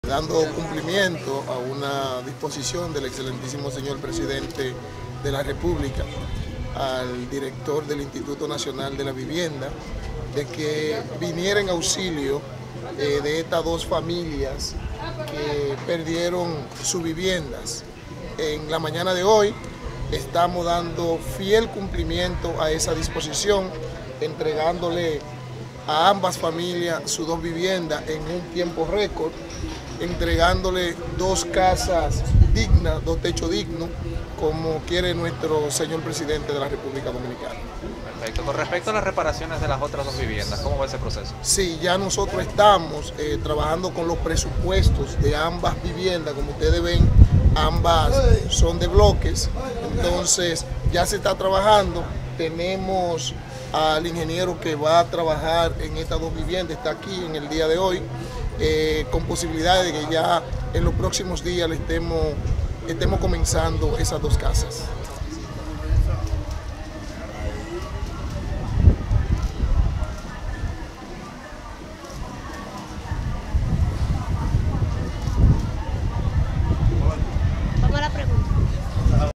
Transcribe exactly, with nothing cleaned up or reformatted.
Dando cumplimiento a una disposición del excelentísimo señor presidente de la República, al director del Instituto Nacional de la Vivienda, de que viniera en auxilio eh, de estas dos familias que perdieron sus viviendas. En la mañana de hoy estamos dando fiel cumplimiento a esa disposición, entregándole a ambas familias sus dos viviendas en un tiempo récord, entregándole dos casas dignas, dos techos dignos, como quiere nuestro señor presidente de la República Dominicana. Perfecto. Con respecto a las reparaciones de las otras dos viviendas, ¿cómo va ese proceso? Sí, ya nosotros estamos eh, trabajando con los presupuestos de ambas viviendas. Como ustedes ven, ambas son de bloques, entonces ya se está trabajando. Tenemos al ingeniero que va a trabajar en estas dos viviendas, está aquí en el día de hoy, eh, con posibilidades de que ya en los próximos días le estemos, estemos comenzando esas dos casas.